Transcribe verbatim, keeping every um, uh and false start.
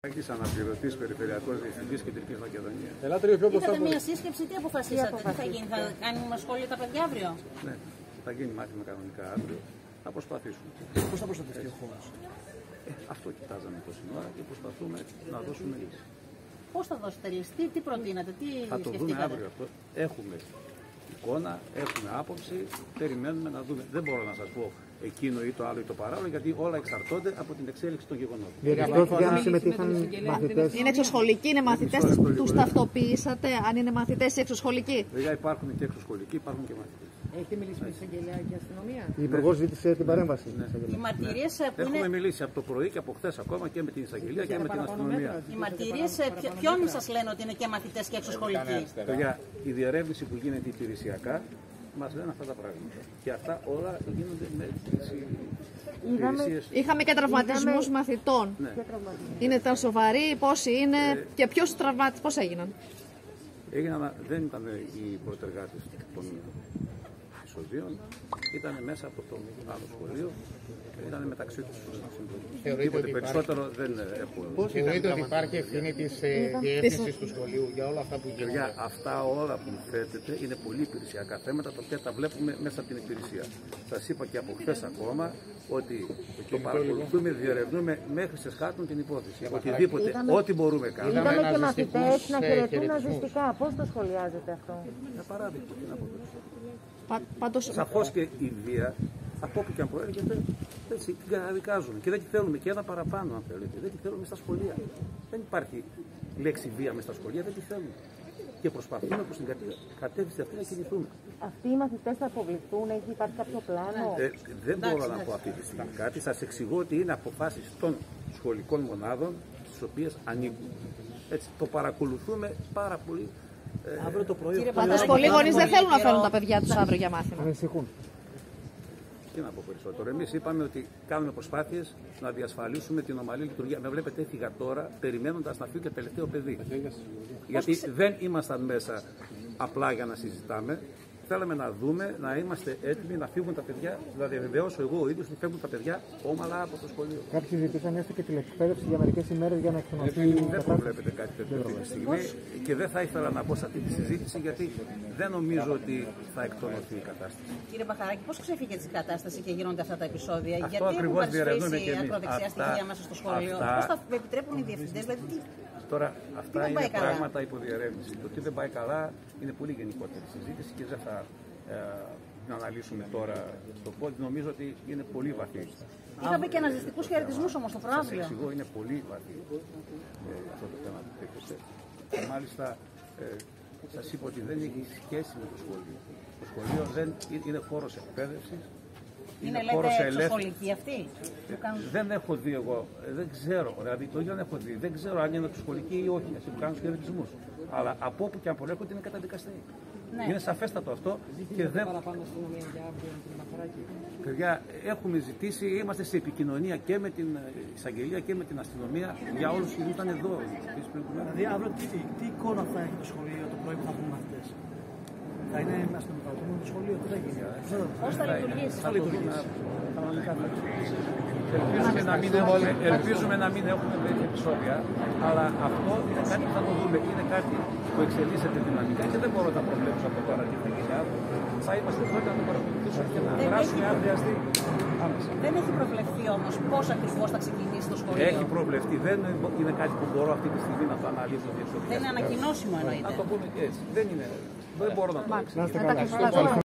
Άκης αναπληρωτής περιφερειακός διευθυντής Κεντρικής Μακεδονίας. Είχατε μια σύσκεψη, τι αποφασίσατε, τι θα γίνει, θα κάνουμε σχόλια τα παιδιά αύριο? Ναι, θα γίνει μάθημα κανονικά αύριο. Θα προσπαθήσουμε. Πώς θα προστατευτεί ο χώρος? Ε, αυτό κοιτάζαμε τόση ώρα και προσπαθούμε να δώσουμε λύση. Πώς θα δώσετε λύση, τι, τι προτείνατε, τι θα το σκεφτήκατε? δούμε αύριο αυτό. Έχουμε εικόνα, έχουμε άποψη, περιμένουμε να δούμε. Δεν μπορώ να σας πω εκείνο ή το άλλο ή το παράλληλο, γιατί όλα εξαρτώνται από την εξέλιξη των γεγονότων. Διαπιστώθηκε αν συμμετείχαν μαθητές. Είναι εξωσχολικοί, είναι μαθητές, τους ταυτοποιήσατε αν είναι μαθητές ή εξωσχολικοί? Βέβαια υπάρχουν και εξωσχολικοί, υπάρχουν και μαθητές. Έχετε μιλήσει με εισαγγελέα και αστυνομία? Η Υπουργός ζήτησε την παρέμβαση. Ναι. Οι μαρτυρίες που Έχουμε είναι... μιλήσει από το πρωί και από χθες ακόμα και με την εισαγγελία και με την αστυνομία. Οι μαρτυρίες ποιον σας λένε ότι είναι και μαθητές και εξωσχολικοί? Για η διερεύνηση που γίνεται υπηρεσιακά μας λένε αυτά τα πράγματα. Και αυτά όλα γίνονται με τις υπηρεσίες. Είχαμε και τραυματισμούς Είδαμε... μαθητών. Ναι. Είναι τα σοβαροί, πόσοι είναι ε... και ποιος τραυματισμούς, πώς έγιναν? Έγιναν, δεν ήταν οι πρωτεργάτες των εισοδείων, ήταν μέσα από το άλλο σχολείο, ήταν μεταξύ τους συμπολίτες. Περισσότερο δεν έχω. Πώς θεωρείτε ότι υπάρχει ευθύνη της διεύθυνσης του σχολείου για όλα αυτά που γίνονται? Αυτά όλα που θέτεται είναι πολύ υπηρεσιακά θέματα, τα οποία τα βλέπουμε μέσα από την υπηρεσία. Σας είπα και από χθες ακόμα ότι το παρακολουθούμε, διερευνούμε μέχρι σε σχάτουν την υπόθεση. Οτιδήποτε, ό,τι μπορούμε κάνουμε. Είδαμε και μαθητές να χαιρετούν ναζιστικά. Πώς το σχολιάζετε αυτό? Για παράδειγμα, τι να πω. Πάντως... Σαφώς και η βία, από όπου και αν προέρχεται, έτσι, την καταδικάζουμε. Και δεν τη θέλουμε και ένα παραπάνω, αν θέλετε. Δεν τη θέλουμε στα σχολεία. Δεν υπάρχει λέξη βία μες στα σχολεία, δεν τη θέλουμε. Και προσπαθούμε προς την κατεύθυνση αυτή να κινηθούμε. Αυτοί οι μαθητές θα αποβληθούν, έχει υπάρχει κάποιο πλάνο? Ε, δεν μπορώ να πω αυτή τη στιγμή κάτι. Σας εξηγώ ότι είναι αποφάσεις των σχολικών μονάδων, στις οποίες ανήκουν. Έτσι, το παρακολουθούμε πάρα πολύ. Ε, αύριο το πρωί. Πάντως πολλοί γονείς δεν θέλουν να φέρουν τα παιδιά τους αύριο για μάθημα. Ανησυχούν. Τι να πω περισσότερο. Εμείς είπαμε ότι κάνουμε προσπάθειες να διασφαλίσουμε την ομαλή λειτουργία. Με βλέπετε, έφυγα τώρα περιμένοντας να φύγει και τελευταίο παιδί. Γιατί δεν ήμασταν μέσα απλά για να συζητάμε. Θέλαμε να δούμε, να είμαστε έτοιμοι να φύγουν τα παιδιά, να διαβεβαιώσω εγώ ο ίδιος ότι φεύγουν τα παιδιά όμαλα από το σχολείο. Κάποιοι ζητήσαν έστω και τηλεκπαίδευση για μερικές ημέρες για να εκπαιδευτεί. Δεν προβλέπετε κάτι τέτοιο αυτή τη στιγμή και δεν θα ήθελα να πω σε αυτή τη συζήτηση, γιατί δεν νομίζω ότι θα εκτονωθεί η κατάσταση. Κύριε Μπαχαράκη, πώς ξεφύγετε την κατάσταση και γίνονται αυτά τα επεισόδια? Αυτό γιατί έχουν παρισφρήσει ακροδεξιά στοιχεία μέσα στο σχολείο? Πώς θα επιτρέπουν οι διευθυντές? Δηλαδή, τι... Τώρα, αυτά είναι πράγματα υποδιερεύνηση. Το τι δεν πάει καλά είναι πολύ γενικότερη συζήτηση και δεν θα ε, την αναλύσουμε τώρα στο πόδι. Νομίζω ότι είναι πολύ βαθύ. Είχαμε και ναζιστικούς χαιρετισμούς όμως στο προάβλιο. Σας εξηγώ, είναι πολύ βαθύ ε, αυτό το θέμα που έχετε. Και μάλιστα ε, σας είπα ότι δεν έχει σχέση με το σχολείο. Το σχολείο δεν είναι χώρος εκπαίδευσης. Είναι, είναι λέτε εξωσχολική αυτή? Ε, δεν έχω δει εγώ, ε, δεν ξέρω, δηλαδή το ίδιο δεν έχω δει. Δεν ξέρω αν είναι εξωσχολική ή όχι, έτσι που κάνουν τους χαιρετισμούς. Αλλά από όπου και αν προέρχονται είναι καταδικαστικοί. Ναι. Είναι σαφέστατο αυτό. Και δεν... παραπάνω αστυνομία για αύριο, κύριε Μπαχαράκη? Παιδιά, έχουμε ζητήσει, είμαστε σε επικοινωνία και με την εισαγγελία και με την αστυνομία για όλους που ήταν εδώ. Δηλαδή, αύριο τι, τι εικόνα θα έχει το σχολείο το πρωί που θα έχουν μαθητές? Θα είναι αστυνομικρατούμενο το σχολείο, τι θα γίνει? Πώς θα λειτουργήσει? Θα λειτουργήσει. Ελπίζουμε να, μην έχουμε, ελπίζουμε να μην έχουμε τέτοια επεισόδια, αλλά αυτό είναι κάτι που θα το δούμε. Είναι κάτι που εξελίσσεται δυναμικά και δεν μπορώ να προβλέψω από τώρα τι θα γίνει αύριο. Θα είμαστε πρώτοι να το παρακολουθήσουμε και να δράσουμε αν χρειαστεί. Δεν έχει προβλεφθεί όμως πώς ακριβώς θα ξεκινήσει το σχολείο? Έχει προβλεφθεί. Δεν είναι κάτι που μπορώ αυτή τη στιγμή να το αναλύσω διεξοδικά. Δεν είναι ανακοινώσιμο εννοείται. Να το πούμε και έτσι. Δεν είναι. Δεν μπορώ να το πω.